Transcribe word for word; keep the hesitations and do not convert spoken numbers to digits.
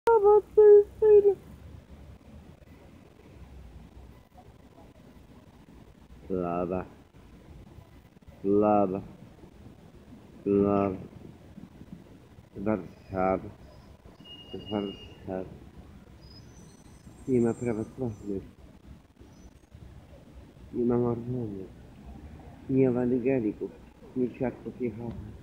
Lava, lava, lava, Warszawa, Warszawa. Nie ma prawosławnych, nie ma mormonów, nie ma ewangelików, nie świadków Jehowy.